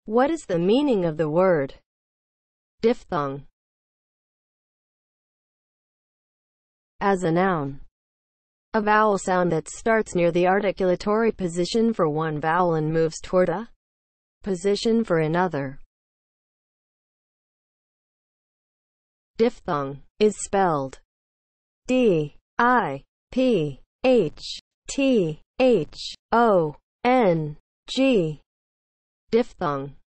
What is the meaning of the word diphthong? As a noun, a vowel sound that starts near the articulatory position for one vowel and moves toward a position for another. Diphthong is spelled D-I-P-H-T-H-O-N-G. Diphthong.